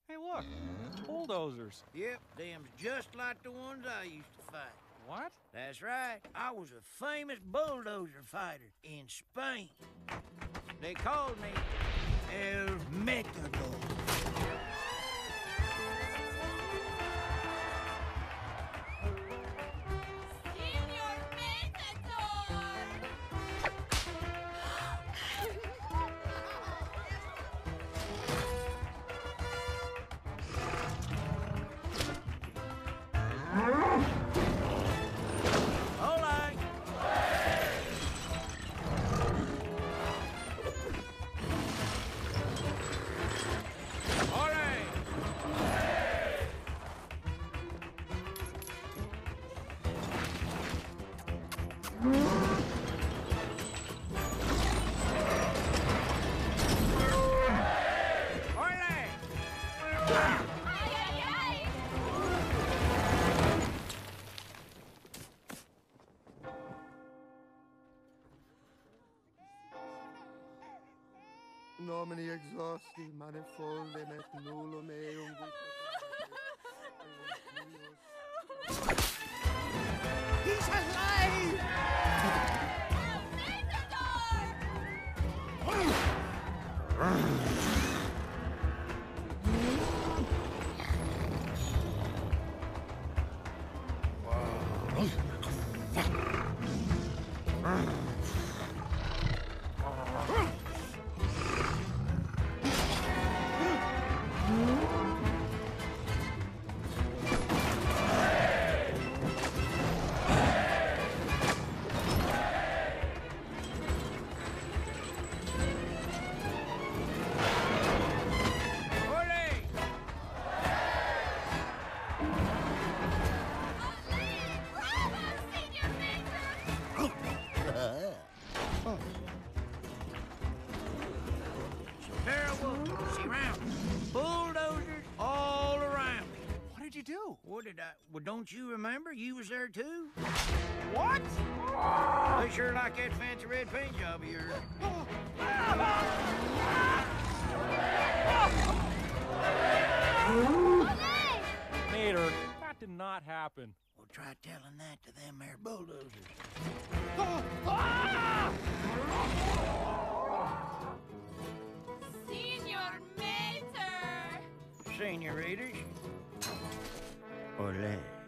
Hey, look, bulldozers. Yep, them's just like the ones I used to fight. What? That's right. I was a famous bulldozer fighter in Spain. They called me El Materdor. Nomini exhausti manifolde et nullum eum He's alive! Bulldozers all around me. What did you do? What did I... Well, don't you remember? You was there, too. What? They sure like that fancy red paint job of yours. Mater, that did not happen. Well, try telling that to them there bulldozers. Senor Mater! Senoritas. Ole.